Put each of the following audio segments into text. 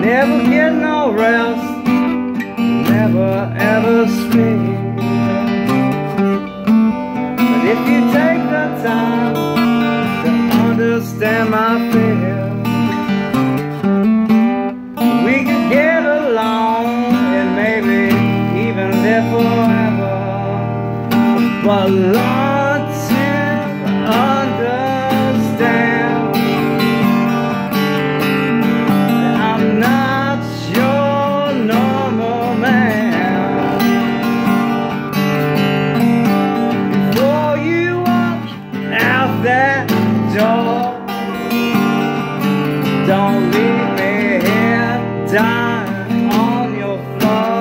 never get no rest, never ever sleep. But if you take the time to understand my fear, we could get along and maybe even live forever. But learn to understand that I'm not your normal man. Before you walk out that door, don't leave me here dying on your floor.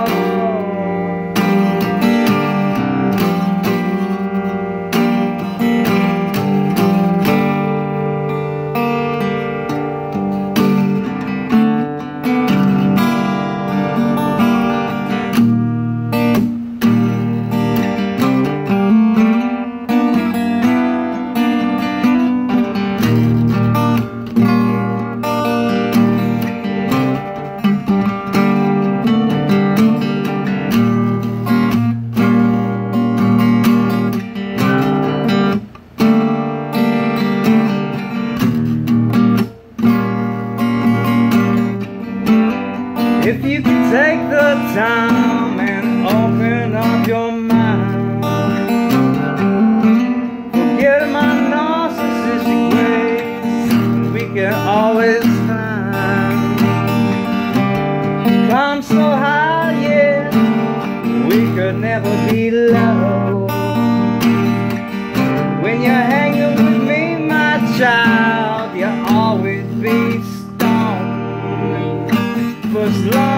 If you could take the time and open up your mind, forget my narcissistic ways, we can always find. Climb so high, yeah, we could never be low. When you're hanging with me, my child, you'll always be stoned. For as long